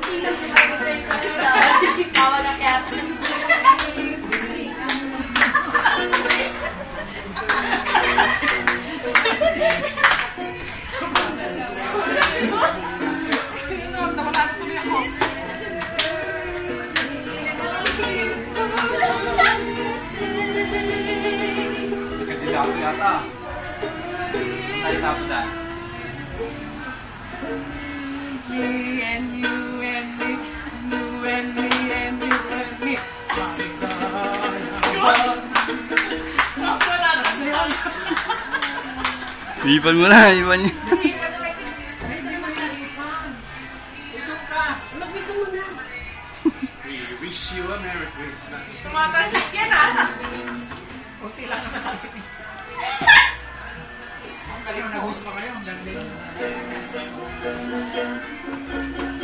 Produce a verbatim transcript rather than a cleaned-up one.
Bawal na kaya. Kandidato yata. Kandidato na. Me and you and me, you and me and you and me. Ipan mo na, ipan niya. We wish you a Merry Christmas. Tumatalsik yan ah. Kunti lang na matasik. Ang galing na gusto kayo, ang ganda yun.